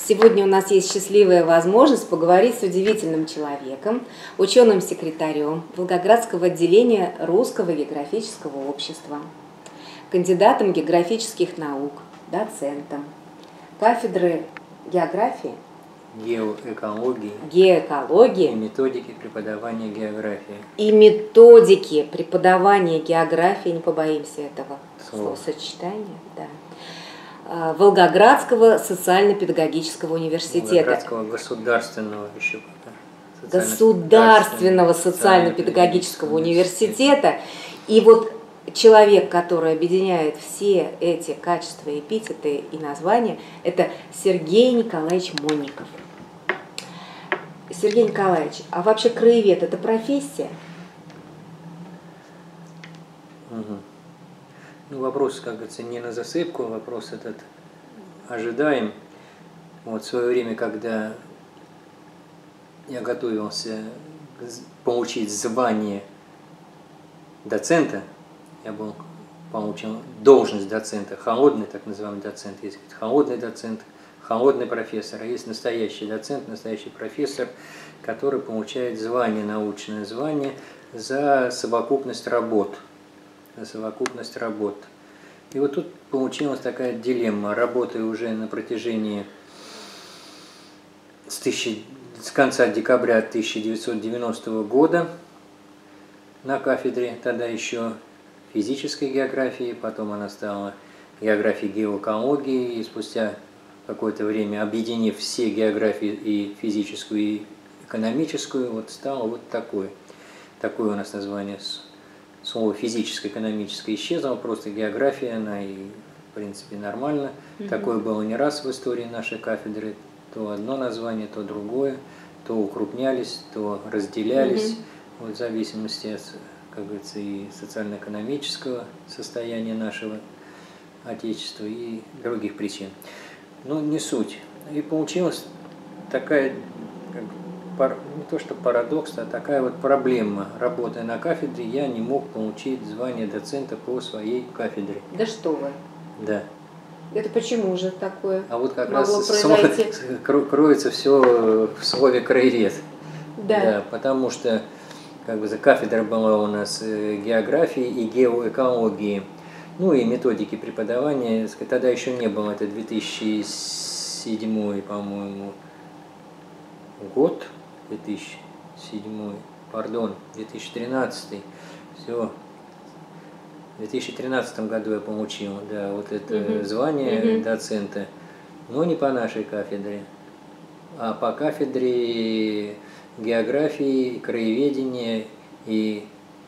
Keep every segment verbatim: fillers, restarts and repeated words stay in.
Сегодня у нас есть счастливая возможность поговорить с удивительным человеком, ученым-секретарем Волгоградского отделения Русского географического общества, кандидатом географических наук, доцентом кафедры географии, геоэкологии, геоэкологии и методики преподавания географии. И методики преподавания географии, не побоимся этого Слово. словосочетания, да. Волгоградского социально-педагогического университета. Волгоградского государственного еще пока. Государственного социально-педагогического университета. И вот человек, который объединяет все эти качества, эпитеты и названия, это Сергей Николаевич Монников. Сергей Николаевич, а вообще краевед – это профессия? Угу. Ну, вопрос, как говорится, не на засыпку, вопрос этот ожидаем. Вот в свое время, когда я готовился получить звание доцента, я был получил должность доцента, холодный так называемый доцент, есть холодный доцент, холодный профессор, а есть настоящий доцент, настоящий профессор, который получает звание, научное звание за совокупность работ. За совокупность работ. И вот тут получилась такая дилемма. Работаю уже на протяжении с, тысячи, с конца декабря тысяча девятьсот девяностого года на кафедре тогда еще физической географии, потом она стала географией геоэкологии, и спустя какое-то время, объединив все географии, и физическую, и экономическую, вот стало вот такое. Такое у нас название. Слово физическое-экономическое исчезло, просто география, она и, в принципе, нормально. Mm-hmm. Такое было не раз в истории нашей кафедры. То одно название, то другое, то укрупнялись, то разделялись, mm-hmm. вот, в зависимости от, как говорится, и социально-экономического состояния нашего Отечества и других причин. Но не суть. И получилась такая, как, не то что парадокс, а такая вот проблема. Работая на кафедре, я не мог получить звание доцента по своей кафедре. Да что вы? Да. Это почему же такое А вот как могло раз произойти? Кроется все в слове краевед. Да. Да. Потому что как бы, кафедра была у нас географии и геоэкологии. Ну и методики преподавания. Тогда еще не было, это две тысячи седьмой, по-моему, год. две тысячи седьмой, пардон, две тысячи тринадцатый, все, в две тысячи тринадцатом году я получил, да, вот это uh-huh. звание uh-huh. доцента, но не по нашей кафедре, а по кафедре географии, краеведения и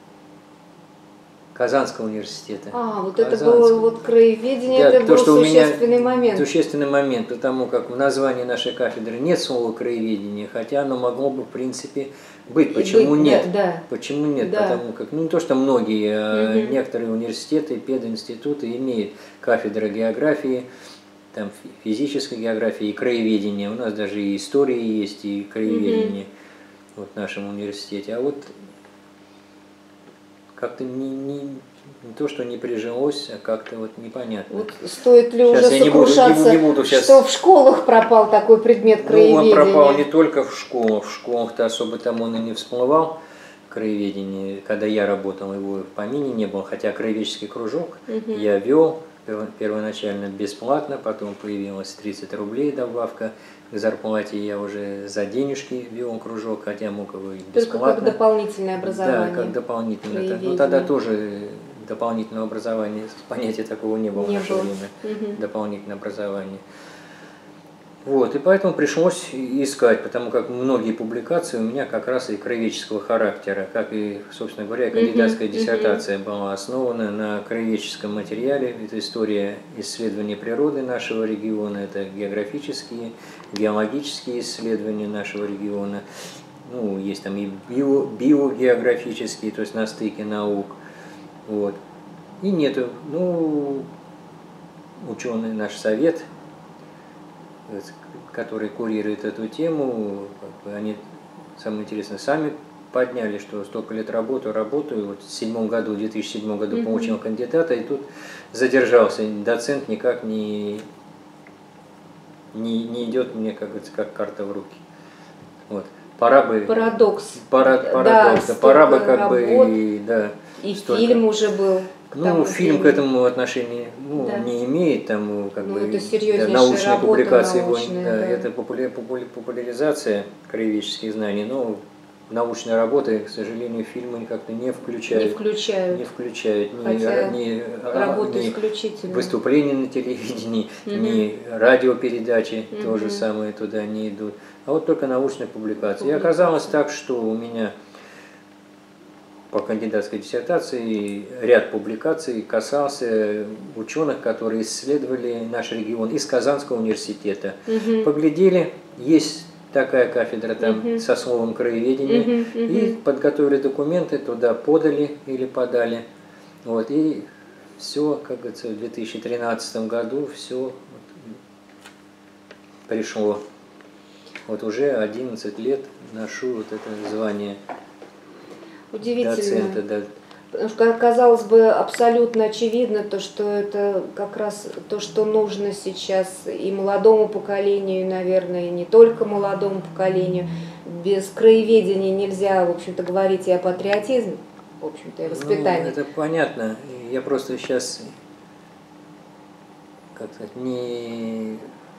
Казанского университета. А, вот Казанского. Это было вот краеведение, да, это то, был что существенный у меня момент. Существенный момент, потому как в названии нашей кафедры нет слова краеведение, хотя оно могло бы в принципе быть. Почему быть, нет? Да, да. Почему нет? Да. Потому как, ну не то, что многие, а угу. некоторые университеты, пединституты имеют кафедры географии, там физической географии и краеведения. У нас даже и истории есть, и краеведение угу. вот, в нашем университете. А вот как-то не, не, не то, что не прижилось, а как-то вот непонятно. Вот стоит ли сейчас уже сокрушаться, не буду, не буду сейчас... что в школах пропал такой предмет краеведения? Ну, он пропал не только в школах. В школах-то особо там он и не всплывал, краеведение. Когда я работал, его в помине не было, хотя краеведческий кружок угу. я вел первоначально бесплатно, потом появилось тридцать рублей добавка к зарплате, я уже за денежки вел кружок, хотя мог его и бесплатно. Только как дополнительное образование. Да, как дополнительное. Ну тогда тоже дополнительного образования, понятия такого не было не в наше было. время, угу. дополнительное образование. Вот, и поэтому пришлось искать, потому как многие публикации у меня как раз и краеведческого характера, как и, собственно говоря, кандидатская uh-huh, диссертация uh-huh. была основана на краеведческом материале. Это история исследования природы нашего региона, это географические, геологические исследования нашего региона. Ну, есть там и био, биогеографические, то есть на стыке наук. Вот. И нету, ну, ученый наш совет, который курирует эту тему, как бы они, самое интересное, сами подняли, что столько лет работаю, работаю, вот в седьмом году, в две тысячи седьмом году mm-hmm. получил кандидата, и тут задержался, доцент никак не, не, не идет мне, как говорится, как карта в руки. Вот. Пора бы... Парадокс. Пора, парадокс, да, пора бы как бы... И, да, и столько... фильм уже был. Ну, фильм времени. К этому отношения ну, да. не имеет, там, как ну, бы, это серьезнейшая да, научной работа, публикации, научная, да, да. это популя, популя, популяризация краеведческих знаний, но научные работы, к сожалению, фильмы как-то не включают. Не включают. Не включают. Ни, Хотя ни, работа ни исключительно. Выступления на телевидении, угу. ни радиопередачи угу. тоже самое туда не идут. А вот только научная публикация. И оказалось так, что у меня по кандидатской диссертации ряд публикаций касался ученых, которые исследовали наш регион из Казанского университета. Угу. Поглядели, есть такая кафедра там угу. со словом краеведения, угу, угу. и подготовили документы, туда подали или подали. Вот, и все, как говорится, в две тысячи тринадцатом году все пришло. Вот уже одиннадцать лет ношу вот это звание. Удивительно. Доцента, да. Потому что, казалось бы, абсолютно очевидно то, что это как раз то, что нужно сейчас и молодому поколению, наверное, и не только молодому поколению. Без краеведения нельзя, в общем-то, говорить и о патриотизме, в общем-то, и воспитании. Ну, это понятно. Я просто сейчас, как сказать, не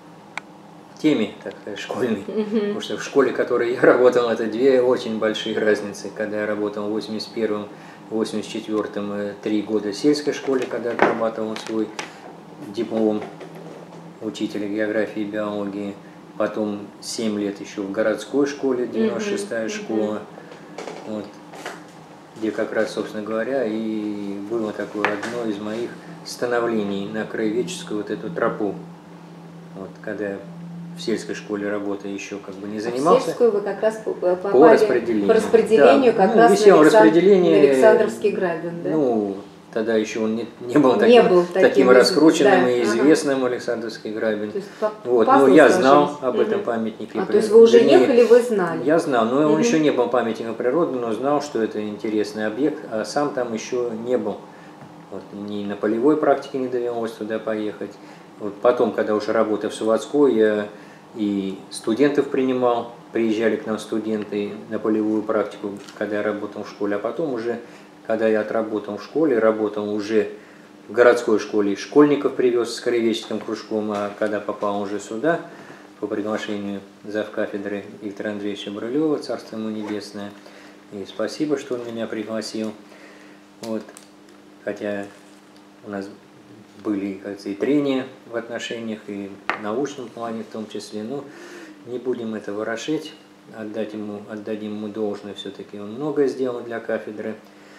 в теме, так сказать, школьной. Uh-huh. Потому что в школе, в которой я работал, это две очень большие разницы. Когда я работал в восемьдесят первом восемьдесят четвёртом три года в сельской школе, когда отрабатывал свой диплом учителя географии и биологии. Потом семь лет еще в городской школе, девяносто шестая uh-huh. школа, вот, где как раз, собственно говоря, и было такое одно из моих становлений на краеведческую вот эту тропу. Вот, когда в сельской школе работы еще как бы не занимался. В сельскую вы как раз попали по распределению, по распределению да. как ну, раз висел на, Александ... распределение, на Александровский грабин, да? Ну, тогда еще он не, не был не таким, был таким, таким раскрученным да, и известным, ага. Александровский грабин. То есть, по, вот, ну, я знал об этом угу. памятнике. А, то есть вы уже Вернее, ехали, вы знали? Я знал, но угу. он еще не был памятником природы, но знал, что это интересный объект, а сам там еще не был. Вот, ни на полевой практике не довелось туда поехать. Вот потом, когда уже работая в Суватской, я и студентов принимал, приезжали к нам студенты на полевую практику, когда я работал в школе, а потом уже, когда я отработал в школе, работал уже в городской школе, школьников привез с краеведческим кружком, а когда попал уже сюда, по приглашению завкафедры Виктора Андреевича Брылева, царство ему небесное, и спасибо, что он меня пригласил, вот, хотя у нас были, кажется, и трения в отношениях, и в научном плане в том числе. Но не будем это ворошить, отдать ему, отдадим ему должное, все-таки он многое сделал для кафедры.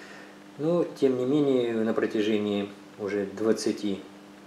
Но, тем не менее, на протяжении уже двадцати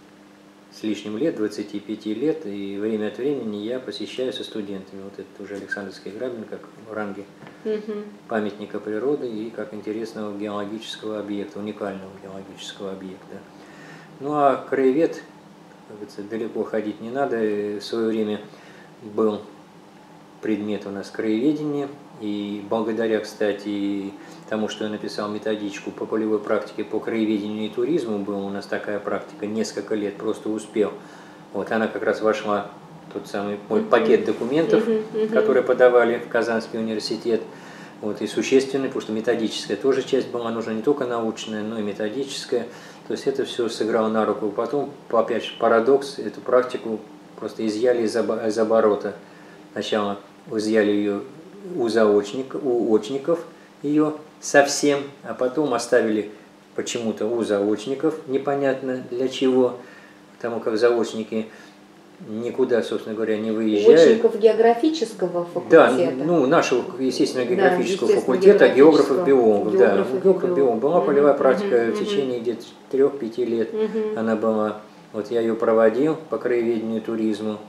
с лишним лет, двадцати пяти лет, и время от времени я посещаю со студентами. Вот это уже Александровский грабин, как в ранге угу. памятника природы и как интересного геологического объекта, уникального геологического объекта. Ну а краевед, как говорится, далеко ходить не надо. В свое время был предмет у нас краеведения, и благодаря, кстати, тому, что я написал методичку по полевой практике по краеведению и туризму, была у нас такая практика несколько лет, просто успел. Вот она как раз вошла в тот самый мой пакет документов, которые подавали в Казанский университет. Вот, и существенный, потому что методическая тоже часть была нужна, не только научная, но и методическая. То есть это все сыграло на руку. Потом, опять же, парадокс, эту практику просто изъяли из, обо из оборота. Сначала изъяли ее у заочников, у очников ее совсем, а потом оставили почему-то у заочников, непонятно для чего, потому как заочники никуда, собственно говоря, не выезжают. Очников географического факультета? Да, ну, нашего, естественно, географического да, факультета, географов, биологов. Да, географов, биологов. Была полевая практика uh-huh, в течение uh-huh. где-то трех-пяти лет. Uh-huh. Она была, вот я ее проводил по краеведению, туризму.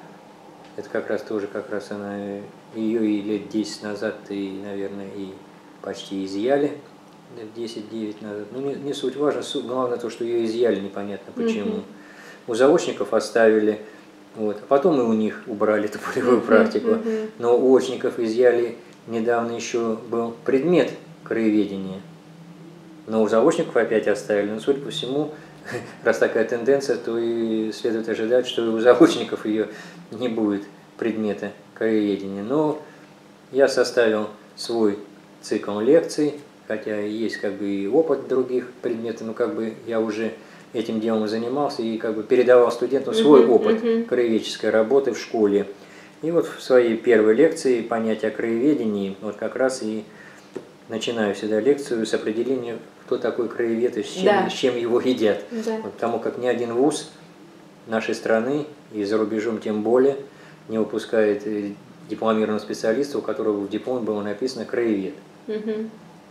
Это как раз тоже, как раз она, ее и лет десять назад, и, наверное, и почти изъяли, лет десять-девять назад. Ну, не, не суть важно, суть, главное то, что ее изъяли, непонятно почему. Uh-huh. У заочников оставили. Вот. А потом и у них убрали эту полевую практику. Uh-huh, uh-huh. Но у очников изъяли, недавно еще был предмет краеведения. Но у заочников опять оставили. Но, судя по всему, раз такая тенденция, то и следует ожидать, что и у заочников ее не будет предмета краеведения. Но я составил свой цикл лекций, хотя есть как бы и опыт других предметов, но как бы я уже этим делом занимался и как бы передавал студентам свой uh-huh, опыт uh-huh. краеведческой работы в школе. И вот в своей первой лекции «Понятие о краеведении» вот как раз и начинаю всегда лекцию с определения, кто такой краевед и с чем, да. с чем его едят. Да. Вот, потому как ни один вуз нашей страны, и за рубежом тем более, не выпускает дипломированного специалиста, у которого в дипломе было написано «краевед». Uh-huh.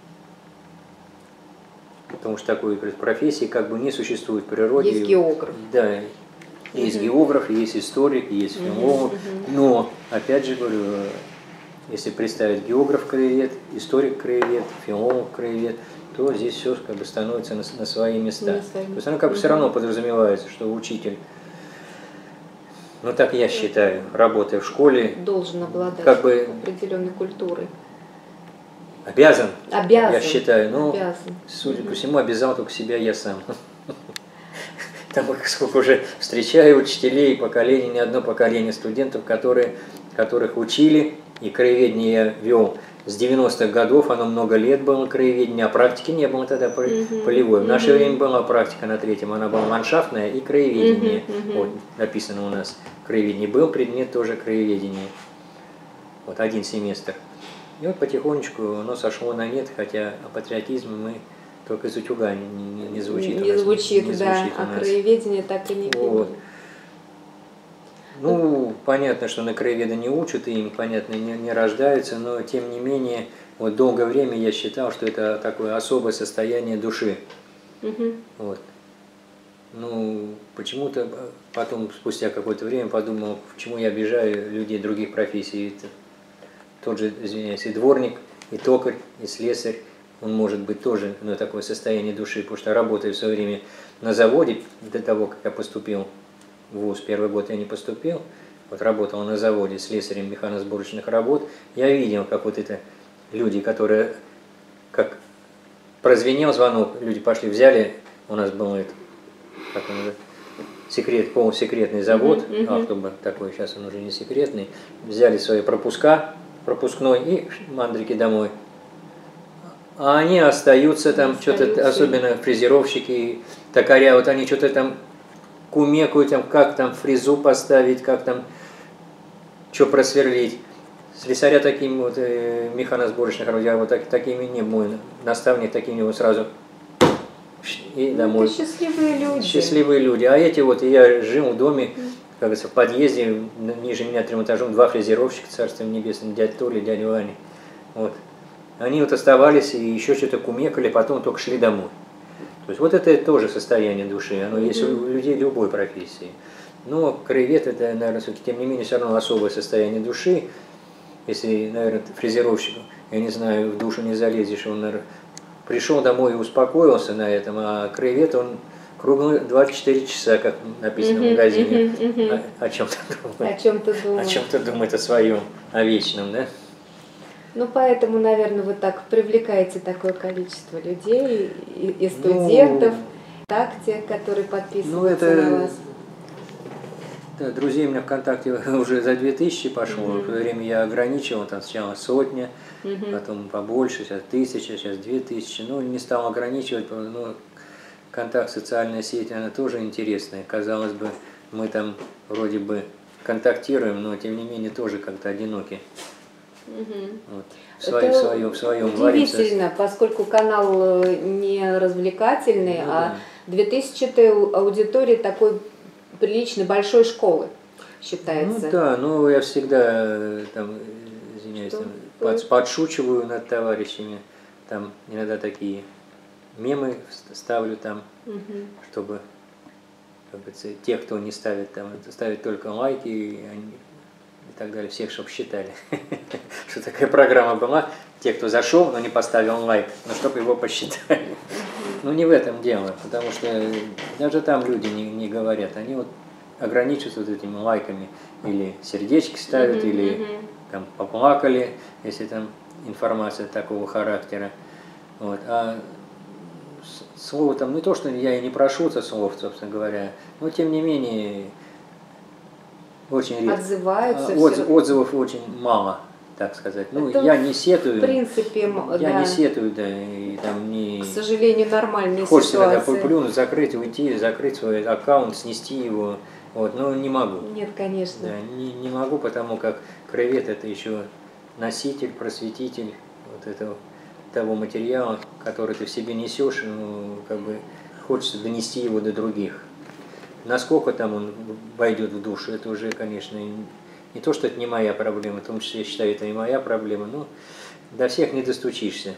Потому что такой профессии как бы не существует в природе. Есть географ. Да, есть uh-huh. географ, есть историк, есть филолог. Uh-huh. Uh-huh. Но, опять же говорю, если представить географ-краевед, историк-краевед, филолог-краевед, то здесь все как бы становится на, на свои места. На свои. То есть оно как бы uh-huh. все равно подразумевается, что учитель, ну так я считаю, работая в школе, должен обладать как бы определенной культурой. Обязан, обязан, я считаю, но, обязан. судя по всему, обязал только себя я сам. Там сколько уже встречаю учителей, поколений, не одно поколение студентов, которые, которых учили, и краеведение я вел с девяностых годов, оно много лет было краеведение, а практики не было тогда полевой. В наше время была практика на третьем, она была ландшафтная и краеведение. Вот, написано у нас краеведение. Был предмет тоже краеведение. Вот один семестр. И вот потихонечку оно сошло на нет, хотя о патриотизме мы только из утюга не, не, не звучит. Не нас, звучит, не да, звучит а краеведение так и не вот. Ну, понятно, что на краеведа не учат, и им, понятно, не, не рождаются, но тем не менее, вот долгое время я считал, что это такое особое состояние души. Угу. Вот. Ну, почему-то потом, спустя какое-то время, подумал, почему я обижаю людей других профессий. Тот же, извиняюсь, и дворник, и токарь, и слесарь, он может быть тоже ну, такое состояние души, потому что работая в свое время на заводе, до того, как я поступил в вуз, первый год я не поступил, вот работал на заводе слесарем механосборочных работ, я видел, как вот это люди, которые, как прозвенел звонок, люди пошли, взяли, у нас был это, как он, секрет, полусекретный завод, uh-huh, uh-huh. автобус такой, сейчас он уже не секретный, взяли свои пропуска, пропускной и мандрики домой. А они остаются там, что-то, особенно фрезеровщики, токаря, вот они что-то там кумекают, там, как там фрезу поставить, как там, что просверлить. Слесаря такими вот, э, механосборочных работ, я вот так, такими не мой наставник, такими вот сразу и домой. Это счастливые люди. Счастливые люди. А эти вот, я жил в доме, как говорится, в подъезде, ниже меня трем этажом, два фрезеровщика, царство небесное, дядя Толя, дядя Ваня. Вот. Они вот оставались и еще что-то кумекали, потом только шли домой. То есть вот это тоже состояние души, оно mm-hmm. есть у людей любой профессии. Но краевед это, наверное, все-таки, тем не менее, все равно особое состояние души. Если, наверное, фрезеровщик, я не знаю, в душу не залезешь, он, наверное, пришел домой и успокоился на этом, а краевед, он круглые двадцать четыре часа, как написано uh-huh, в магазине, uh-huh, uh-huh. О, о чем-то думает. О чем-то думает. О чем-то думает о своем, о вечном, да? Ну, поэтому, наверное, вы так привлекаете такое количество людей, и, и студентов, ну, так, те, которые подписываются ну, это, на вас. Да, друзей у меня ВКонтакте уже за две тысячи пошло. Uh-huh. В то время я ограничивал, там сначала сотня, uh-huh. потом побольше, сейчас тысяча, сейчас две тысячи. Ну, не стал ограничивать, но ВКонтакт, социальная сеть, она тоже интересная. Казалось бы, мы там вроде бы контактируем, но тем не менее тоже как-то одиноки. Угу. Вот. В, своем, в своем, в своем удивительно, варится. Поскольку канал не развлекательный, ну, а да. две тысячи это аудитория такой приличной большой школы считается. Ну да, но я всегда там, извиняюсь, там, под, подшучиваю над товарищами, там иногда такие мемы ставлю там, угу. чтобы как говорится, те, кто не ставит, там, ставят только лайки, и они, и так далее, всех, чтобы считали, что такая программа была, те, кто зашел, но не поставил лайк, но чтобы его посчитали. Ну не в этом дело, потому что даже там люди не, не говорят, они вот ограничиваются вот этими лайками, или сердечки ставят, uh-huh, или uh-huh. там поплакали, если там информация такого характера. Вот. А слово там не то, что я и не прошу это слов, собственно говоря, но тем не менее очень редко. Отзываются. Отзыв, отзывов очень мало, так сказать. Ну, это я не сетую. В принципе, я да. не сетую, да, и там не... К сожалению, нормальные Хочется ситуации. Хочется иногда плюнуть, закрыть, уйти, закрыть свой аккаунт, снести его. Вот, но не могу. Нет, конечно. Да, не, не могу, потому как краевед это еще носитель, просветитель вот этого того материала, который ты в себе несешь, ну, как бы хочется донести его до других. Насколько там он войдет в душу, это уже, конечно, не то, что это не моя проблема, в том числе, я считаю, это и моя проблема, но до всех не достучишься.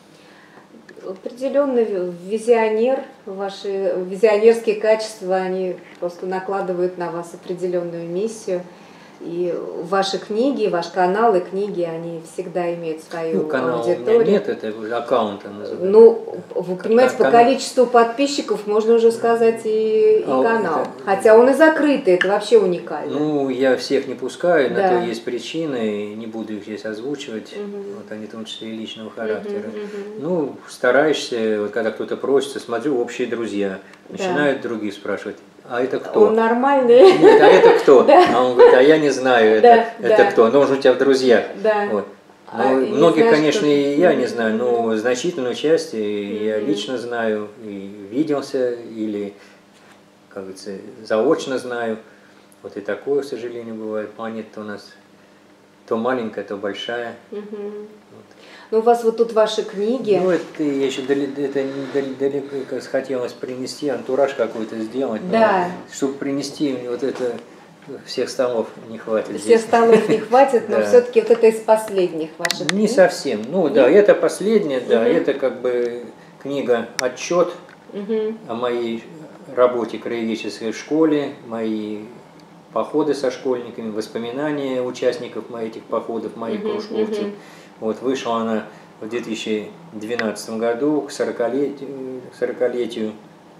Определенный визионер, ваши визионерские качества, они просто накладывают на вас определенную миссию. И ваши книги, ваш канал и книги, они всегда имеют свою ну, канал аудиторию. У меня нет, это аккаунта называется. Ну, вы понимаете, канал... по количеству подписчиков можно уже сказать и, и а, канал. это... Хотя он и закрытый, это вообще уникально. Ну, я всех не пускаю, да. на то есть причины, не буду их здесь озвучивать, угу. вот они в том числе и личного характера. Угу, угу. Ну, стараешься, вот когда кто-то просится, смотрю, общие друзья, начинают да. других спрашивать. А это кто? Он нормальный. Нет, а это кто? Да. А он говорит, а я не знаю, это, да, это да. кто? Но он же у тебя в друзьях. Да. Вот. Ну, а многих, знаешь, конечно, что... и я не знаю, но значительную часть Mm-hmm. я лично знаю, и виделся, или, как говорится, заочно знаю. Вот и такое, к сожалению, бывает. Планета у нас то маленькая, то большая. Mm-hmm. Вот. Ну, у вас вот тут ваши книги. Ну, это я еще далеко, это далеко как хотелось принести, антураж какой-то сделать. Да. Но, чтобы принести вот это, всех столов не хватит. Всех здесь. столов не хватит, но да. все-таки вот это из последних ваших Не книг. совсем. Ну, да, это последняя, да, угу. это как бы книга-отчет угу. о моей работе краеведческой в школе, мои походы со школьниками, воспоминания участников моих этих походов, моих угу. кружковцев. Угу. Вот, вышла она в две тысячи двенадцатом году к сорокалетию, сорокалетию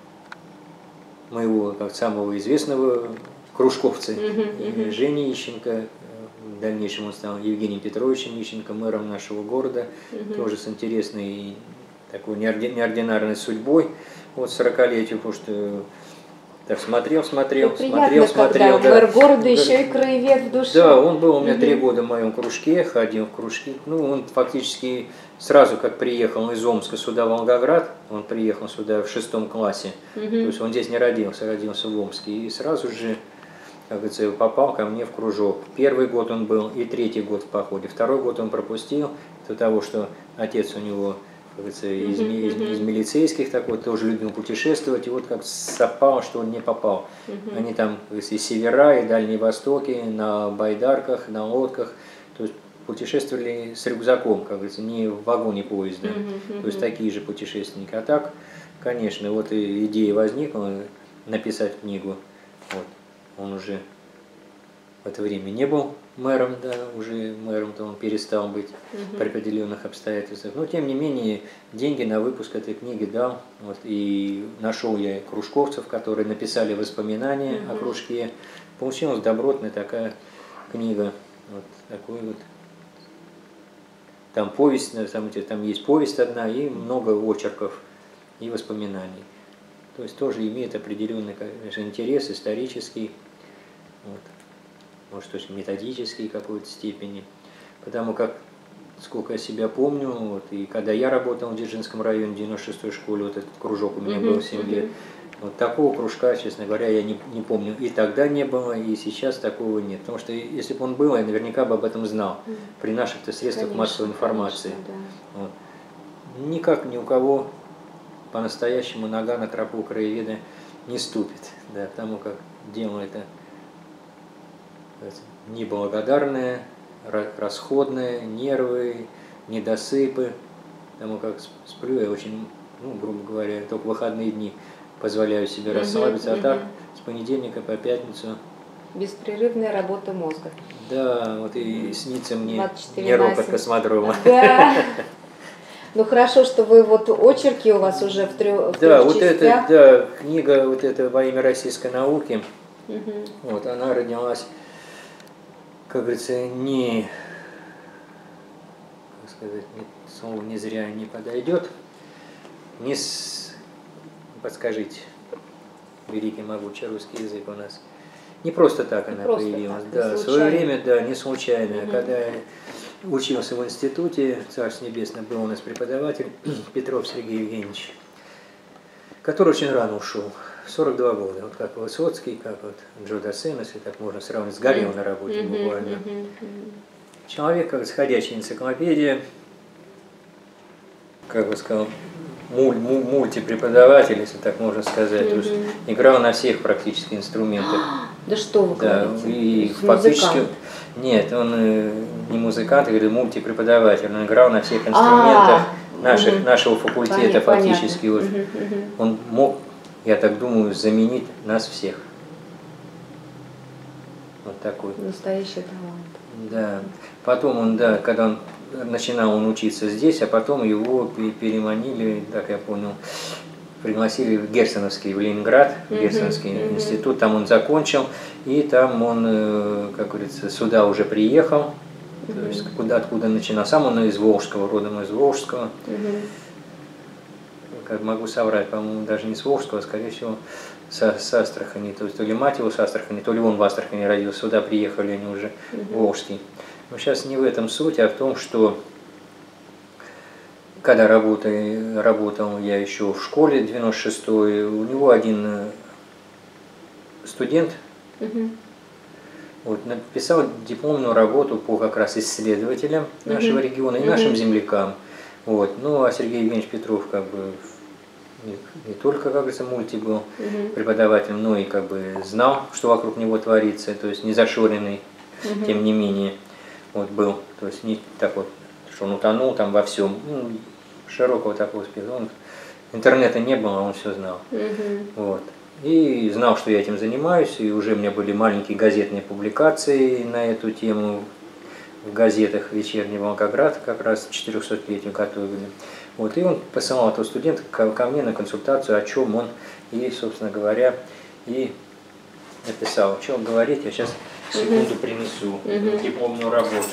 моего как самого известного кружковца uh-huh, uh-huh. Жени Ищенко. В дальнейшем он стал Евгением Петровичем Ищенко, мэром нашего города, uh-huh. тоже с интересной такой неординарной судьбой. Вот сорокалетию, потому что так смотрел, смотрел, приятно, смотрел, смотрел. Да. Мэр города еще и краевед в душе. Да, он был у меня три года в моем кружке, ходил в кружки. Ну, он фактически сразу, как приехал из Омска сюда, в Волгоград, он приехал сюда в шестом классе, угу. то есть он здесь не родился, родился в Омске, и сразу же, как говорится, попал ко мне в кружок. Первый год он был и третий год в походе, второй год он пропустил, из-за того, что отец у него, как говорится, из, из, из милицейских такой, тоже любил путешествовать, и вот как совпало, что он не попал. Uh-huh. Они там и севера, и Дальние Востоки, на байдарках, на лодках, то есть путешествовали с рюкзаком, как говорится, не в вагоне поезда, uh-huh. то есть такие же путешественники. А так, конечно, вот и идея возникла написать книгу. Вот. Он уже в это время не был мэром, да, уже мэром-то он перестал быть угу. при определенных обстоятельствах. Но, тем не менее, деньги на выпуск этой книги дал. Вот, и нашел я кружковцев, которые написали воспоминания угу. о кружке. Получилась добротная такая книга. Вот такой вот. Там повесть, там, там есть повесть одна и много очерков и воспоминаний. То есть тоже имеет определенный, конечно, интерес исторический. Вот. Может, то есть методический в какой-то степени, потому как, сколько я себя помню, вот, и когда я работал в Дзержинском районе, в девяносто шестой школе, вот этот кружок у меня uh-huh, был семь uh-huh. лет, вот такого кружка, честно говоря, я не, не помню, и тогда не было, и сейчас такого нет, потому что если бы он был, я наверняка бы об этом знал, uh-huh. при наших-то средствах конечно, массовой информации. Конечно, да. Вот. Никак ни у кого по-настоящему нога на тропу краеведа не ступит, да, потому как дело это неблагодарное, расходное, нервы, недосыпы, потому как сплю я очень, ну, грубо говоря, только в выходные дни позволяю себе расслабиться, uh-huh, а так uh-huh. с понедельника по пятницу. Беспрерывная работа мозга. Да, вот и снится мне не ропот космодрома. Да. Ну хорошо, что вы вот очерки у вас уже в трех Да, вот это, да, книга вот эта «Во имя российской науки», uh-huh. вот она родилась, как говорится, не, как сказать, слово не зря не подойдет, не с подскажите, великий могучий русский язык у нас. Не просто так не она просто появилась. Так, да, в свое время, да, не случайно. Угу. Когда я учился в институте, Царство Небесное, был у нас преподаватель Петров Сергей Евгеньевич, который очень рано ушел, в сорок два года. Вот как Высоцкий, как вот Джо Дассен, если так можно сравнить, сгорел на работе угу, буквально. Угу, угу. Человек, как сходящая энциклопедия, как бы сказал, муль, муль, мультипреподаватель, если так можно сказать, mm-hmm. то есть играл на всех практически инструментах. Да что вы да, говорите? И фактически, нет, он не музыкант, говорит, мультипреподаватель, он играл на всех инструментах а, наших, угу. нашего факультета понятно, фактически. Вот, угу, угу. Он мог, я так думаю, заменить нас всех. Вот такой. Настоящий талант. Да. Потом он, да, когда он начинал он учиться здесь, а потом его переманили, так я понял, пригласили в Герценовский, в Ленинград, в uh-huh, Герценовский uh-huh. институт, там он закончил, и там он, как говорится, сюда уже приехал, uh-huh. то есть куда, откуда начинал. Сам он из Волжского, родом из Волжского, uh-huh. как могу соврать, по-моему, даже не с Волжского, а скорее всего с, с Астрахани, то есть то ли мать его с Астрахани, то ли он в Астрахани родился, сюда приехали они уже, uh-huh. Волжский. Но сейчас не в этом суть, а в том, что когда работал, работал я еще в школе, девяносто шестой, у него один студент uh-huh. вот, написал дипломную работу по как раз исследователям uh-huh. нашего региона и uh-huh. нашим землякам. Вот. Ну а Сергей Евгеньевич Петров как бы не, не только, как говорится, мульти был uh-huh. преподавателем, но и как бы знал, что вокруг него творится, то есть не зашоренный, uh-huh. тем не менее. Вот был, то есть не так вот, что он утонул там во всем, ну, широкого такого успеха. Интернета не было, он все знал. Uh-huh. Вот. И знал, что я этим занимаюсь, и уже у меня были маленькие газетные публикации на эту тему в газетах «Вечерний Волгоград», как раз четырехсотлетию готовили. Вот. И он посылал этого студента ко, ко мне на консультацию, о чем он, и, собственно говоря, и написал. О чем говорить, я сейчас секунду uh-huh. принесу uh-huh. дипломную работу.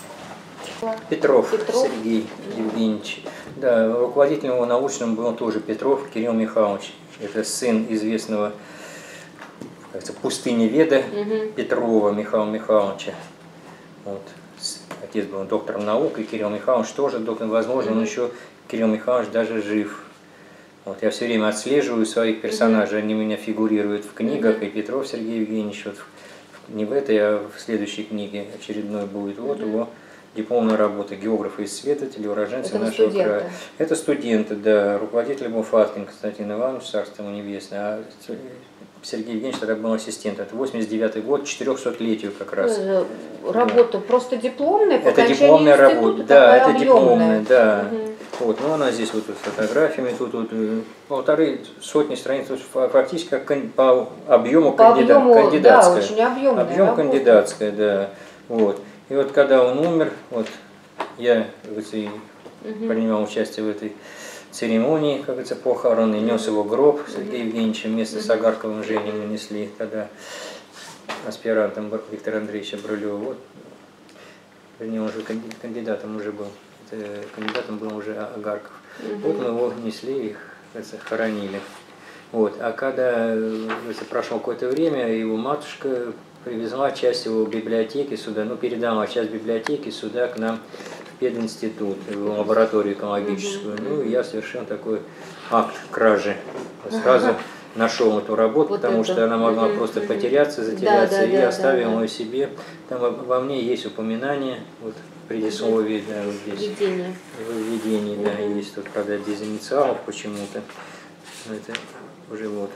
Петров, Петров Сергей Евгеньевич. Да, руководителем его научным был тоже Петров Кирилл Михайлович. Это сын известного, кажется, пустыневеда угу. Петрова Михаила Михайловича. Вот. Отец был доктором наук, и Кирилл Михайлович тоже доктор. Возможно, угу. он еще, Кирилл Михайлович, даже жив. Вот. Я все время отслеживаю своих персонажей, угу. они у меня фигурируют в книгах, угу. и Петров Сергей Евгеньевич, вот, не в этой, а в следующей книге очередной будет. Вот угу. его дипломная работа географа и исследователя, уроженца это нашего студента. края. Это студенты, да, руководитель был Фаткин Константин Иванович, царство ему небесное, а Сергей Евгеньевич тогда был ассистент. Это восемьдесят девятый год, четырехсотлетию как раз. Работа да. просто дипломная, по это дипломная работа, да, это объемная. дипломная, да. Угу. Вот, ну она здесь вот с фотографиями, тут вот полторы сотни страниц, фактически как по объему, по кандидат, объему кандидатская. Да, очень объемная Объем работа. кандидатская, да. Вот. И вот когда он умер, вот я говорится, угу. принимал участие в этой церемонии, как говорится, похороны, нес его гроб Сергея Евгеньевича вместе с Агарковым Женей мы несли, когда аспирантом Виктора Андреевича Брылева, вот, вернее, он уже кандидатом уже был, это, кандидатом был уже Агарков. Угу. Вот мы его несли, их, кажется, хоронили. Вот. А когда говорится, прошло какое-то время, его матушка привезла часть его библиотеки сюда, ну, передала часть библиотеки сюда к нам в пединститут, в лабораторию экологическую. Mm-hmm. Ну, и я совершил такой акт кражи. Сразу ага. нашел эту работу, вот потому это. что она могла mm-hmm. просто потеряться, затеряться, да, да, и да, оставил да, да. ее себе. Там во мне есть упоминание, вот в предисловии, mm-hmm. да, вот здесь. Введение. В введении, mm-hmm. да, есть тут, правда, без инициалов почему-то. Это уже вот.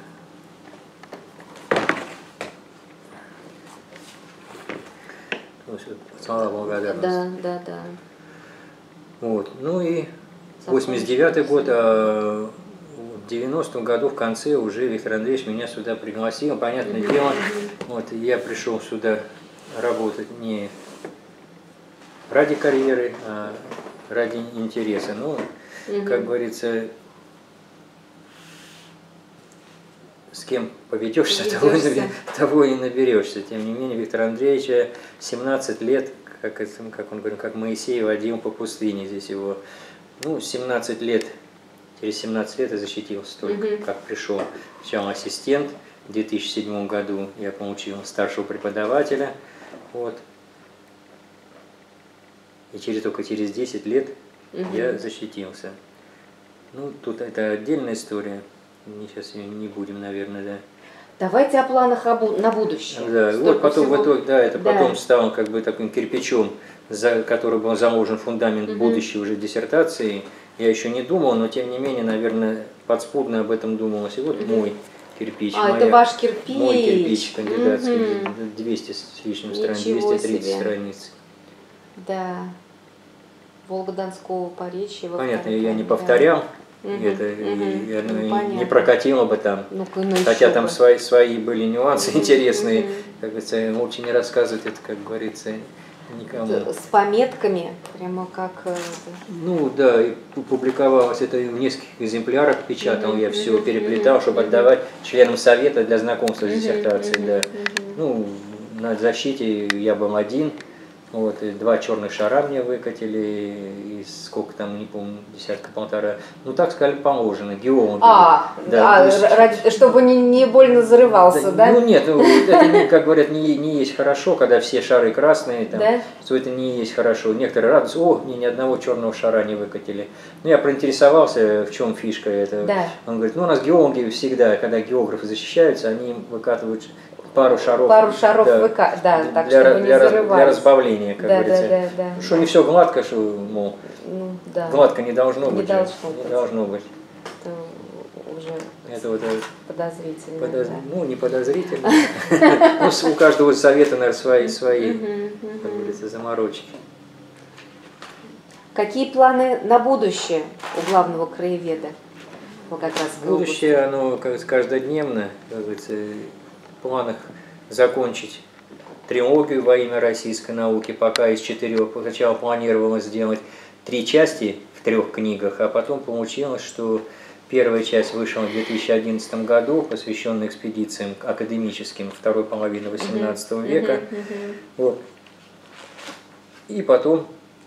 Слава благодарности. Да, да, да. Вот. Ну и восемьдесят девятый год, а в девяностом году в конце уже Виктор Андреевич меня сюда пригласил. Понятное mm-hmm. дело, вот я пришел сюда работать не ради карьеры, а ради интереса. Ну, mm-hmm. как говорится, с кем поведешься, того, того и наберешься. Тем не менее, Виктора Андреевича семнадцать лет, как, как он говорит, как Моисей водил по пустыне. Здесь его, ну, семнадцать лет через семнадцать лет я защитился только, угу. как пришел. Сначала ассистент, в две тысячи седьмом году я получил старшего преподавателя, вот. И через, только через десять лет угу. я защитился. Ну, тут это отдельная история, мы сейчас ее не будем, наверное, да. Давайте о планах на будущее. Да, Столько вот потом, всего... в итоге, да, это да. потом стало как бы таким кирпичом, за который был заложен фундамент угу. будущей уже диссертации. Я еще не думал, но тем не менее, наверное, подспудно об этом думалось. И вот угу. мой кирпич. А, моя, это ваш кирпич. Мой кирпич кандидатский, угу. двести с лишним страниц, двести тридцать себе. Страниц. Да. Волго-Донского поречья. Понятно, я не повторял. Угу, это угу, я, ну, не прокатило бы там. Ну, хотя там свои, свои были нюансы угу, интересные. Угу. Как говорится, лучше не рассказывать это, как говорится, никому. С пометками, прямо как... Ну да, и публиковалось это в нескольких экземплярах, печатал, угу, я все угу, переплетал, угу, чтобы угу. отдавать членам совета для знакомства с диссертацией. Угу, да. угу. Ну, на защите я был один. Вот, и два черных шара мне выкатили, и сколько там, не помню, десятка-полтора. Ну, так сказали, положено, геологи. А, да, а есть, ради, чтобы не, не больно зарывался, да? да? Ну, нет, ну, это, не, как говорят, не, не есть хорошо, когда все шары красные, там, да? Что это не есть хорошо. Некоторые радуются, о, мне ни одного черного шара не выкатили. Ну, я проинтересовался, в чем фишка это. Да. Он говорит, ну, у нас геологи всегда, когда географы защищаются, они выкатывают... Пару шаров, Пару шаров да, выка... да, так, для, чтобы не для, зарывались. Для разбавления, как да, говорится. Да, да, да, что да. не все гладко, что, мол, ну, да. гладко не должно не быть. Должно быть. Не должно быть. Это уже это вот, подозрительно. Подоз... Да. Ну, не подозрительно. У каждого совета, наверное, свои, свои, как говорится, заморочки. Какие планы на будущее у главного краеведа? Будущее, оно каждодневно, как говорится, в планах закончить трилогию во имя российской науки, пока из четырех. Сначала планировалось сделать три части в трех книгах, а потом получилось, что первая часть вышла в две тысячи одиннадцатом году, посвященная экспедициям академическим второй половины восемнадцатого века. Uh-huh, uh-huh. Вот. И потом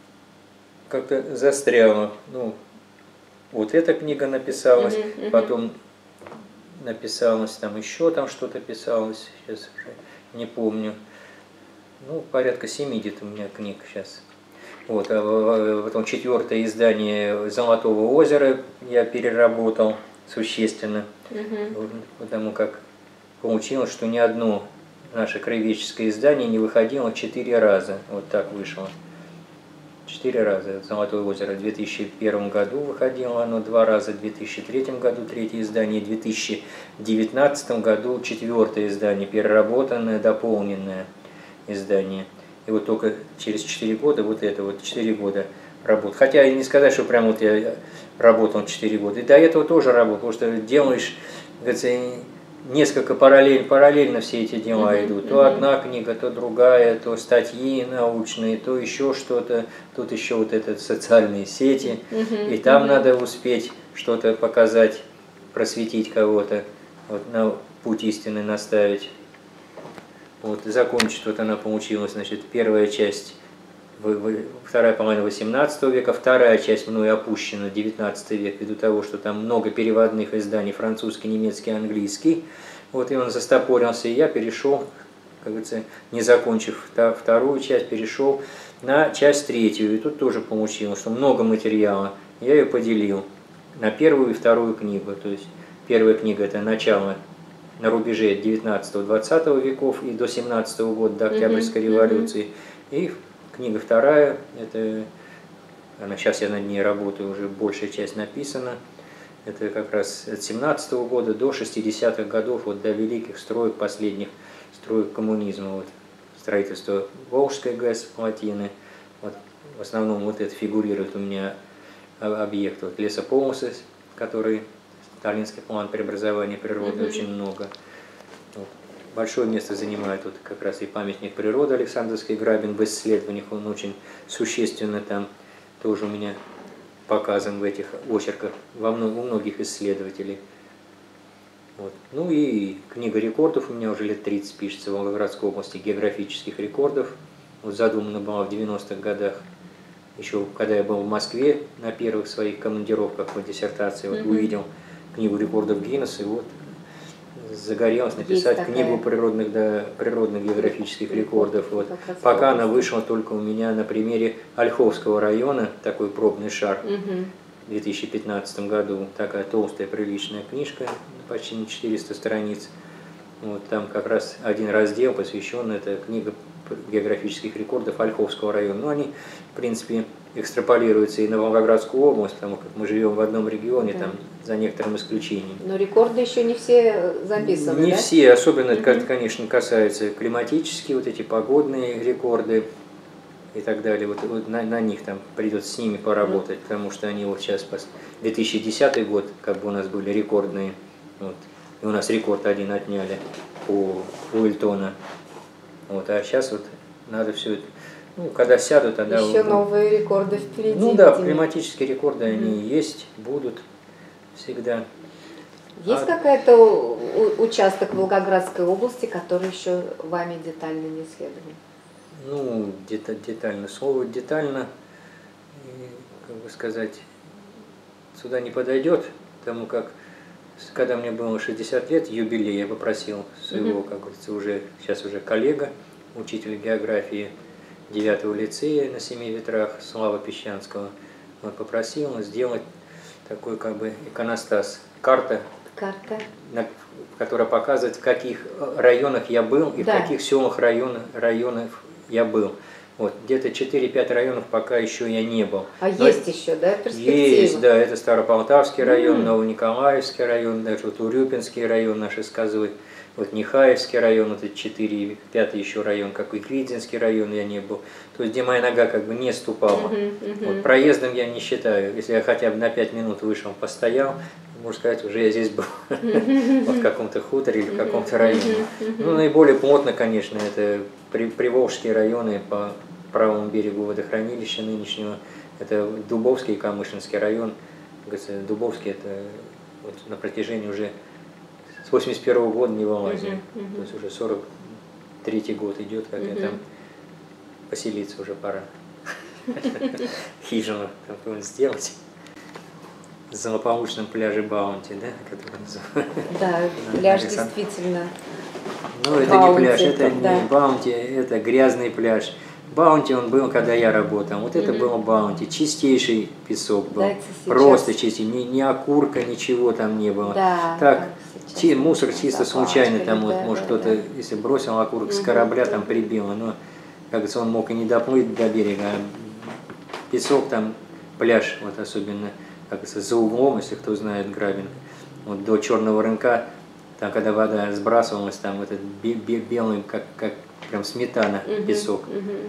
как-то застряла. Ну, вот эта книга написалась, uh-huh, uh-huh. потом написалось там еще там что-то писалось, сейчас уже не помню. Ну, порядка семидесяти у меня книг сейчас. Вот, а потом четвертое издание «Золотого озера» я переработал существенно, угу. потому как получилось, что ни одно наше краеведческое издание не выходило четыре раза. Вот так вышло. Четыре раза. «Золотое озеро» в две тысячи первом году выходило оно два раза, в две тысячи третьем году третье издание, в две тысячи девятнадцатом году четвертое издание, переработанное, дополненное издание. И вот только через четыре года, вот это вот четыре года работы. Хотя и не сказать, что прям вот я работал четыре года. И до этого тоже работал, потому что делаешь, говорится, несколько параллель, параллельно все эти дела uh-huh, идут. То uh-huh. одна книга, то другая, то статьи научные, то еще что-то. Тут еще вот это социальные сети. Uh-huh, и там uh-huh. надо успеть что-то показать, просветить кого-то, вот, на путь истины наставить. Вот, закончить вот она получилась, значит, первая часть, вторая половина восемнадцатого века, вторая часть мною опущена, девятнадцатый век, ввиду того, что там много переводных изданий, французский, немецкий, английский. Вот, и он застопорился, и я перешел, как говорится, не закончив вторую часть, перешел на часть третью. И тут тоже получилось, что много материала. Я ее поделил на первую и вторую книгу. То есть первая книга – это начало на рубеже девятнадцатого-двадцатого веков и до семнадцатого года, до Октябрьской mm-hmm. революции. И книга вторая, это, она, сейчас я над ней работаю, уже большая часть написана. Это как раз от семнадцатого года до шестидесятых годов, вот до великих строек, последних строек коммунизма. Вот, строительство Волжской ГЭС, плотины. Вот, в основном вот это фигурирует у меня объект. Вот, лесополосы, который... Сталинский план преобразования природы, mm-hmm. очень много. Вот. Большое место занимает вот как раз и памятник природы Александровский Грабин в исследованиях. Он очень существенно там тоже у меня показан в этих очерках во много, у многих исследователей. Вот. Ну и книга рекордов у меня уже лет тридцать пишется в Волгоградской области, географических рекордов. Вот задумана была в девяностых годах. еще когда я был в Москве на первых своих командировках по диссертации, вот, mm-hmm. увидел книгу рекордов Гиннесса, и вот загорелось написать книгу природных, да, природных географических рекордов. Вот. Пока она вышла только у меня на примере Ольховского района, такой пробный шар, mm-hmm. в две тысячи пятнадцатом году, такая толстая приличная книжка, почти на четыреста страниц. Вот, там как раз один раздел посвящен, это книга географических рекордов Ольховского района. Ну, они, в принципе, экстраполируются и на Волгоградскую область, потому как мы живем в одном регионе, да. Там, за некоторым исключением. Но рекорды еще не все записаны, Не да? все, особенно, mm-hmm. это, конечно, касается климатические, вот эти погодные рекорды и так далее. Вот, вот на, на них там придется с ними поработать, mm-hmm. потому что они вот сейчас, две тысячи десятый год, как бы у нас были рекордные, вот, и у нас рекорд один отняли по Уильтона. Вот, а сейчас вот надо все это, ну, когда сядут, тогда... Еще ну, новые рекорды впереди. Ну да, климатические рекорды, mm-hmm. они есть, будут всегда. Есть а... какой-то участок Волгоградской области, который еще вами детально не исследован? Ну, дета детально. Слово детально, как бы сказать, сюда не подойдет, потому как когда мне было шестьдесят лет, юбилей, я попросил своего, mm-hmm. как говорится, уже, сейчас уже коллега, учитель географии девятого лицея на Семи Ветрах, Слава Песчанского, он попросил сделать такой как бы иконостас, карта, карта. На, которая показывает, в каких районах я был и да. в каких селах районах, районов я был. Вот, где-то четыре-пять районов пока еще я не был. А но есть еще, да, перспектива? Есть, да, это Старополтавский район, mm. Новониколаевский район, даже вот Урюпинский район наши сказывают, вот Нехаевский район, вот это четыре, пятый еще район, как и Квидзинский район я не был. То есть, где моя нога как бы не ступала. Mm-hmm, mm-hmm. Вот, проездом я не считаю, если я хотя бы на пять минут вышел, постоял, можно сказать, уже я здесь был, mm-hmm. вот в каком-то хуторе или в каком-то районе. Mm-hmm. Ну, наиболее плотно, конечно, это приволжские районы по правому берегу водохранилища нынешнего, это Дубовский и Камышинский район. Дубовский это вот на протяжении уже с восемьдесят первого года не вылазил, uh-huh, uh-huh. то есть уже сорок третий год идет, как uh-huh. я там поселиться уже пора, хижину какую-нибудь сделать. В злополучном пляже Баунти, да, который называется? Да, пляж действительно. Ну, это не пляж, это не Баунти, это грязный пляж. Баунти он был, когда я работал. Вот это было Баунти. Чистейший песок был. Просто чистый. Ни, ни окурка, ничего там не было. Да, так, чи, мусор чисто случайно. Там, вот, да, может, да, кто-то, да. если бросил окурок угу, с корабля, там прибило. Но, как говорится, он мог и не доплыть до берега. Песок там, пляж, вот особенно, как говорится, за углом, если кто знает Грабин, вот до Черного рынка, там, когда вода сбрасывалась, там этот белый, как, как прям сметана, uh-huh, песок. Uh-huh.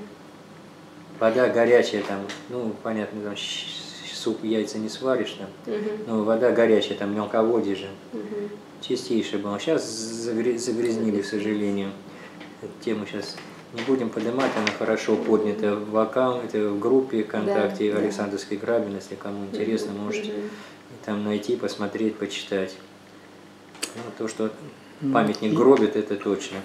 Вода горячая, там, ну, понятно, там суп, яйца не сваришь, там, uh-huh. но вода горячая, там, мелководье же. Uh-huh. Чистейшая была. Сейчас загрязнили, к сожалению. Эту тему сейчас не будем поднимать, она хорошо поднята в аккаунте, в группе ВКонтакте да, Александровской да. Грабин, если кому интересно, uh-huh. можете uh-huh. там найти, посмотреть, почитать. Ну, то, что памятник uh-huh. гробит, это точно.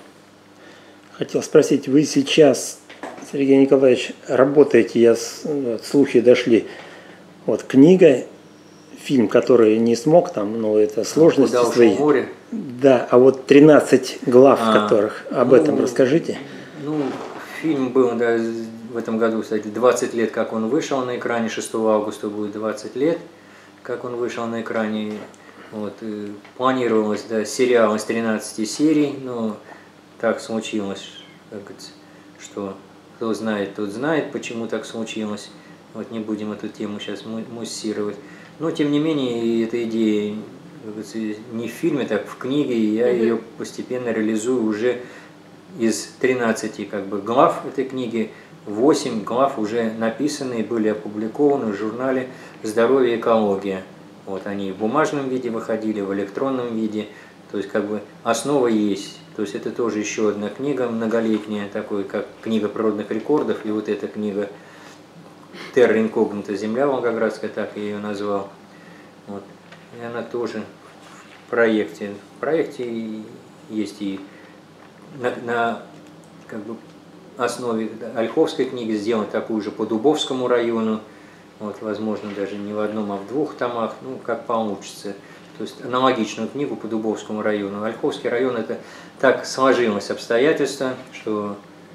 Хотел спросить, вы сейчас, Сергей Николаевич, работаете, я слухи дошли, вот книга, фильм, который не смог, там, ну, это сложности Куда свои. Ушел море? Да, а вот тринадцать глав, а, которых, об ну, этом расскажите. Ну, фильм был, да, в этом году, кстати, двадцать лет, как он вышел на экране, шестого августа будет двадцать лет, как он вышел на экране. Вот, планировалось, да, сериал из тринадцати серий, но так случилось, как говорится, что кто знает, тот знает, почему так случилось. Вот не будем эту тему сейчас муссировать. Но, тем не менее, эта идея, как говорится, не в фильме, так в книге, и я mm-hmm. ее постепенно реализую уже из тринадцати как бы, глав этой книги. восемь глав уже написаны и были опубликованы в журнале «Здоровье и экология». Вот они в бумажном виде выходили, в электронном виде, то есть как бы основа есть. То есть это тоже еще одна книга многолетняя, такой как книга природных рекордов, и вот эта книга «Терра инкогнита», «Земля Волгоградская», так я ее назвал. Вот. И она тоже в проекте. В проекте есть и на, на как бы основе Ольховской книги, сделать такую же по Дубовскому району. Вот, возможно, даже не в одном, а в двух томах, ну, как получится. То есть аналогичную книгу по Дубовскому району. Ольховский район – это так сложилось обстоятельство, что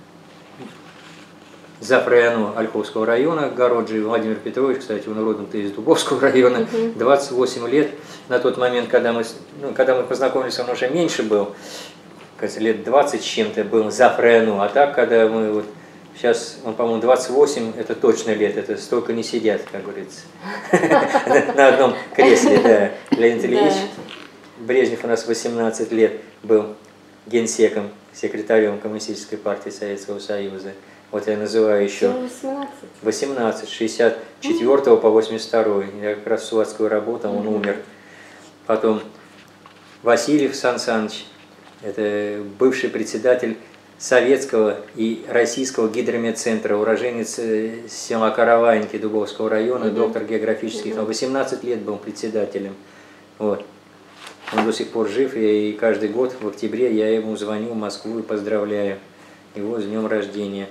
зав. району Ольховского района, Городжий Владимир Петрович, кстати, он родом-то из Дубовского района, двадцать восемь лет. На тот момент, когда мы, ну, когда мы познакомились, он уже меньше был, лет двадцать с чем-то был зав. району, а так, когда мы вот, сейчас, он, по-моему, двадцать восемь, это точно лет, это столько не сидят, как говорится, на одном кресле, да. Леонид Ильич Брежнев у нас восемнадцать лет был генсеком, секретарем Коммунистической партии Советского Союза. Вот я называю еще восемнадцать, с шестьдесят четвёртого по восемьдесят второй. Я как раз в Суватскую работал, он умер. Потом Васильев Сан Саныч, это бывший председатель Советского и Российского гидромедцентра, уроженец села Караваенки Дубовского района, угу. доктор географических наук. восемнадцать лет был председателем. Вот. Он до сих пор жив, и каждый год в октябре я ему звоню в Москву и поздравляю его с днем рождения.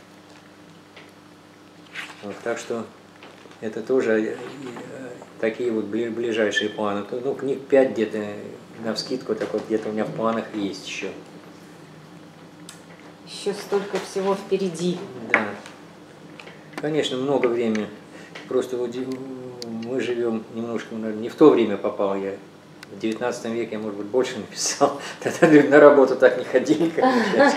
Вот, так что это тоже такие вот ближайшие планы. Ну, книг пять где-то навскидку, так вот где-то у меня в планах есть еще. Еще столько всего впереди. Да. Конечно, много времени. Просто вот мы живем немножко, наверное, не в то время попал я. В девятнадцатом веке я, может быть, больше написал. Тогда люди на работу так не ходили, как сейчас.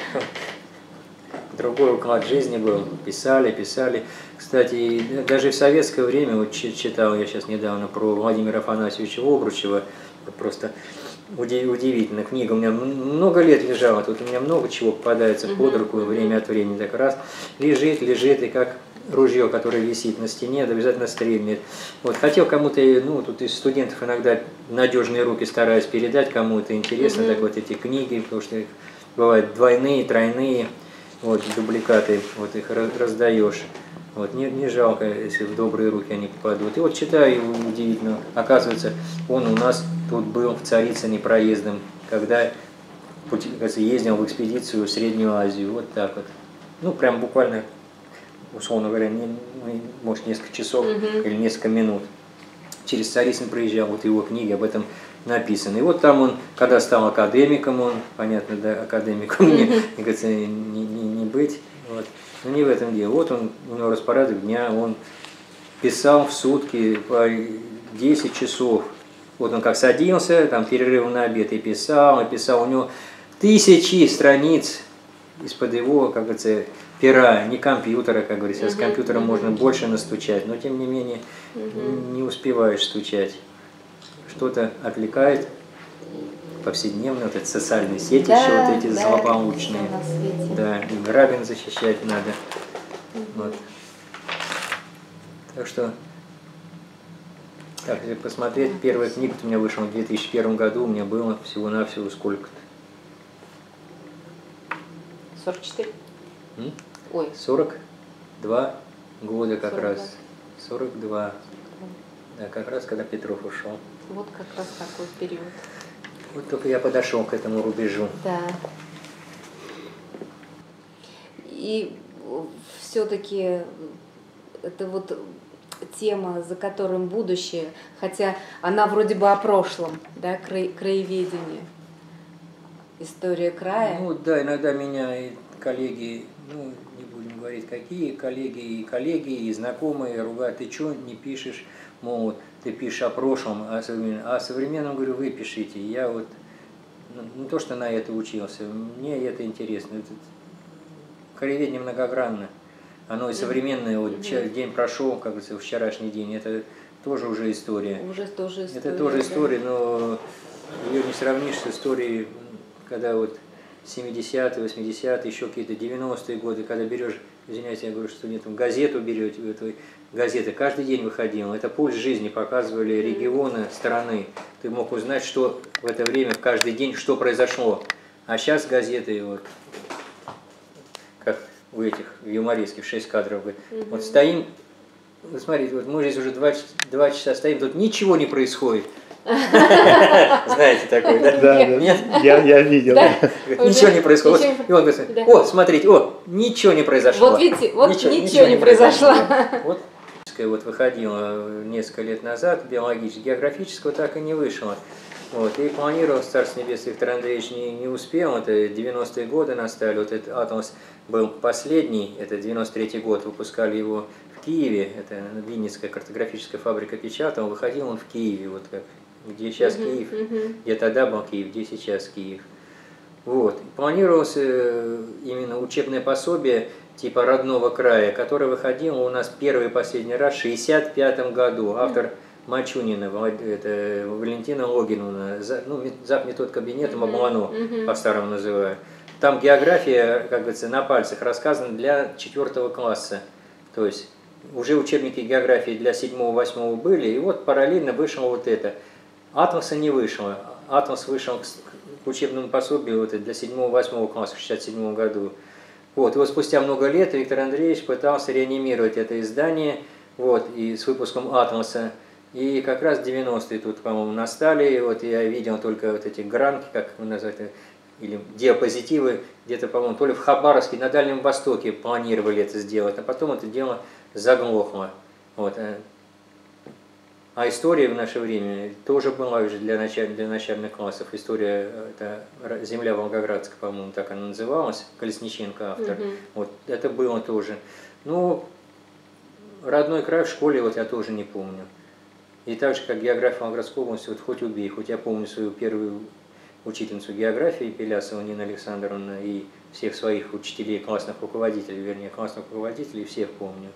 Другой уклад жизни был. Писали, писали. Кстати, даже в советское время, вот читал я сейчас недавно про Владимира Афанасьевича Обручева, просто удивительно. Книга у меня много лет лежала, тут у меня много чего попадается под руку время от времени. Так раз лежит, лежит, и как ружье, которое висит на стене, обязательно стрельнет. Вот, хотел кому-то, ну, тут из студентов иногда надежные руки стараюсь передать, кому-то интересно, mm-hmm. так вот эти книги, потому что их бывают двойные, тройные, вот, дубликаты, вот их раздаешь. Вот, не, не жалко, если в добрые руки они попадут. И вот читаю, удивительно, оказывается, он у нас тут был в Царицыне проездом, когда ездил в экспедицию в Среднюю Азию, вот так вот. Ну, прям буквально, условно говоря, не, может, несколько часов mm-hmm. или несколько минут. Через Царицын проезжал, вот его книги об этом написаны. И вот там он, когда стал академиком, он, понятно, да, академиком mm-hmm. не, говорится, не, не, не быть, вот. Но не в этом дело. Вот он, у него распорядок дня, он писал в сутки по десять часов. Вот он как садился, там перерыв на обед, и писал, и писал. У него тысячи страниц из-под его, как говорится, пера, не компьютера, как говорится. С компьютером uh-huh. можно больше настучать, но тем не менее uh-huh. не успеваешь стучать. Что-то отвлекает. Повседневно, вот эти социальные сети, да, еще вот эти да, злополучные. Да, и грабин защищать надо. Угу. Вот. Так что, так, если посмотреть, первая книга у меня вышла в две тысячи первом году, у меня было всего-навсего сколько-то. сорок четыре? М? Ой. сорок два года как сорок два. раз. сорок два. Да, как раз когда Петров ушел. Вот как раз такой период. Вот только я подошел к этому рубежу. Да. И все-таки это вот тема, за которым будущее, хотя она вроде бы о прошлом, да, кра краеведение, история края. Ну да, иногда меня и коллеги, ну не будем говорить какие, коллеги и коллеги, и знакомые ругают, ты что не пишешь, мол, ты пишешь о прошлом, о современном, а о современном, говорю, вы пишите. Я вот, ну, не то, что на это учился, мне это интересно. Это, краеведение многогранно. Оно и современное, вот mm-hmm. день прошел, как говорится, вчерашний день, это тоже уже история. Уже тоже история. Это тоже да. история, но ее не сравнишь с историей, когда вот семидесятые, восьмидесятые, еще какие-то девяностые годы, когда берешь, извиняюсь, я говорю, что нет, газету берете, эту, газета каждый день выходила, это пульс жизни, показывали регионы, страны, ты мог узнать, что в это время, в каждый день, что произошло. А сейчас газеты, вот, как у этих юмористских, шесть кадров, говорит, угу. вот стоим, вот смотрите, вот мы здесь уже два, два часа стоим, тут ничего не происходит. Знаете такой, да? Да, Нет? да. Я, я видел. Да. Ничего не происходит. Ничего не- И он говорит, Да. о, смотрите, о, ничего не произошло. Вот видите, вот ничего не произошло. Вот вот выходила несколько лет назад, биологически, географического так и не вышло. Вот, и планировал, Царство Небесное, Виктор Андреевич не, не успел, это девяностые годы настали, вот этот «Атлас» был последний, это девяносто третий год, выпускали его в Киеве, это Винницкая картографическая фабрика печатала, выходил он в Киеве, вот как, где сейчас Мгм, Киев, мгм. где тогда был Киев, где сейчас Киев. Вот. Планировалось э, именно учебное пособие типа родного края, которое выходило у нас первый и последний раз в шестьдесят пятом году. Автор Мачунина, Влад- это, Валентина Логиновна, за- ну, зав. Метод кабинета Мгм, Маблано, мгм. по-старому называю. Там география, как говорится, на пальцах рассказана для четвертого класса. То есть уже учебники географии для седьмого-восьмого были, и вот параллельно вышло вот это. «Атласа» не вышло. «Атлас» вышел к учебному пособию вот, для седьмого-восьмого класса в шестьдесят седьмом году. Вот, и вот спустя много лет Виктор Андреевич пытался реанимировать это издание, вот, и с выпуском «Атласа». И как раз девяностые тут, по-моему, настали, и вот я видел только вот эти гранки, как называют, или диапозитивы, где-то, по-моему, то ли в Хабаровске, на Дальнем Востоке планировали это сделать, а потом это дело заглохло. Вот. А история в наше время тоже была уже для, началь, для начальных классов. История, это «Земля Волгоградская», по-моему, так она называлась, Колесниченко автор. Мгм. Вот, это было тоже. Ну, родной край в школе вот я тоже не помню. И так же, как география Волгоградской области, вот хоть убей, хоть я помню свою первую учительницу географии Пелясова Нина Александровна и всех своих учителей, классных руководителей, вернее, классных руководителей, всех помню.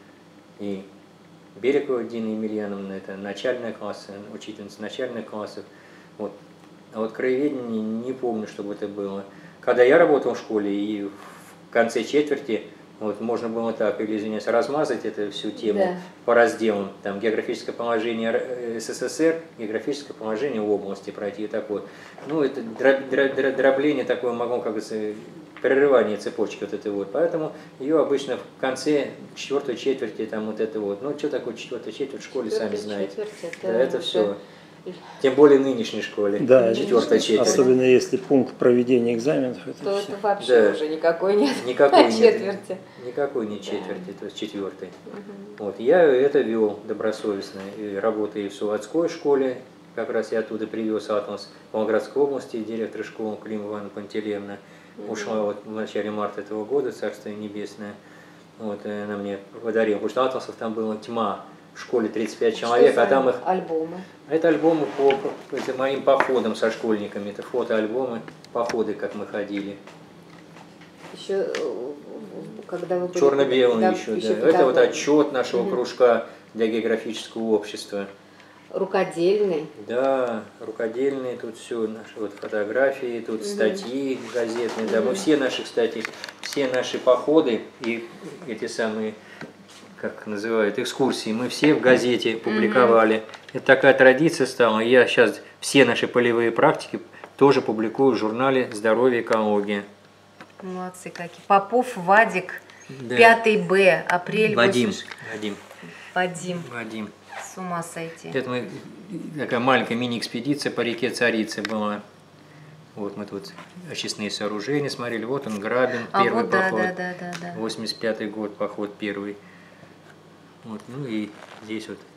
И Берегова Дина Емельяновна, это начальная класса, учительница начальных классов. Вот. А вот краеведение не помню, чтобы это было. Когда я работал в школе, и в конце четверти, вот, можно было так, или, извиняюсь, размазать эту всю тему Да. по разделам. Там географическое положение СССР, географическое положение области пройти. И так вот. Ну, это дроб, дроб, дроб, дробление такое могло, как говорится, прерывание цепочки вот этой вот. Поэтому ее обычно в конце четвертой четверти, там вот это вот. Ну, что такое четвертая четверть в школе, сами знаете. Четверть, Да, это уже- все. Тем более нынешней школе. Да, Четвертая четверть. особенно если пункт проведения экзаменов, это То все. это вообще Да. уже никакой нет. Никакой нет. Четверти. Никакой не четверти, то есть четвертой. Мгм. Вот, я это вел добросовестно, и работая и в Суватской школе, как раз я оттуда привез «Атлас» в Волгоградской области, директор школы Клим Ивановна Пантелеевна, ушла вот в начале марта этого года, Царство Небесное, вот, и она мне подарила, потому что «Атласов» там была тьма, в школе тридцать пять человек, Что а за там их... альбомы. Это альбомы по, по это моим походам со школьниками, это фотоальбомы, походы, как мы ходили. Еще э, когда вы были- Черно-белый да, еще, еще да. Это вот педагог. отчет нашего Мгм. кружка для географического общества. Рукодельный. Да, рукодельные, тут все наши вот фотографии, тут Мгм. статьи газетные, да, мы Мгм. все наши, кстати, все наши походы и эти самые, как называют, экскурсии, мы все в газете публиковали. Это такая традиция стала. Я сейчас все наши полевые практики тоже публикую в журнале «Здоровье и экология». Молодцы какие. Попов Вадик, Да. пятый Б, апрель Вадим, восемьдесят- Вадим, Вадим. Вадим. С ума сойти. Это мы, такая маленькая мини-экспедиция по реке Царицы была. Вот мы тут очистные сооружения смотрели. Вот он, Грабин, А первый вот да, поход. да, да, да, да. восемьдесят пятый год, поход первый. Вот, ну и здесь вот,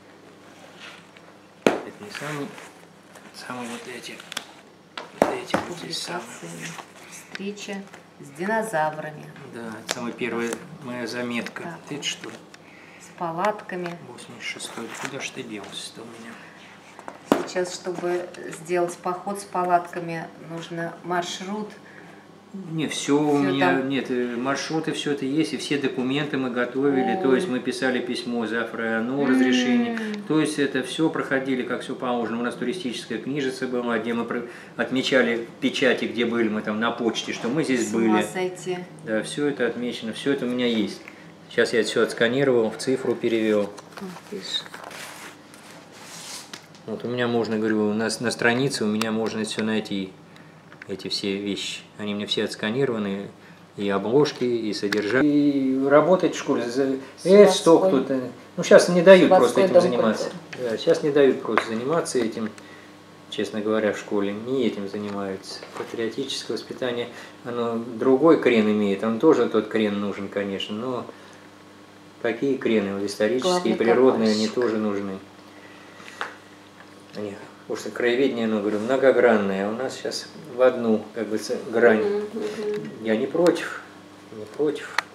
это не самый, самые вот эти, вот эти вот здесь самые. Публикации. Встреча с динозаврами, Да, это самая первая моя заметка. Так. Это что? с палатками. восемьдесят шестой. Куда ж ты делся-то у меня? Сейчас, чтобы сделать поход с палатками, нужно маршрут. Не, все у Всё меня, там. нет, э, маршруты, все это есть, и все документы мы готовили, то есть мы писали письмо за ФРАНО, разрешение, М. то есть это все проходили, как все положено. У нас туристическая книжица была, где мы про- отмечали в печати, где были мы там на почте, что мы здесь С ума были. сойти. Да, все это отмечено, все это у меня есть. Сейчас я все отсканировал, в цифру перевел. Ах ты ж. Вот у меня можно, говорю, у нас на странице у меня можно все найти, эти все вещи. Они мне все отсканированы, и обложки, и содержание. И работать в школе, за- э, столько тут, э, ну сейчас не дают Суватской просто этим дом заниматься. культуры. Да, сейчас не дают просто заниматься этим. честно говоря, в школе не этим занимаются. Патриотическое воспитание, оно другой крен имеет, он тоже тот крен нужен, конечно, но какие крены, вот исторические, Главный природные, они копальщик. тоже нужны. Они, потому что краеведение, ну, говорю, многогранное, а у нас сейчас в одну, как бы, грань. Мгм, мгм. Я не против, не против.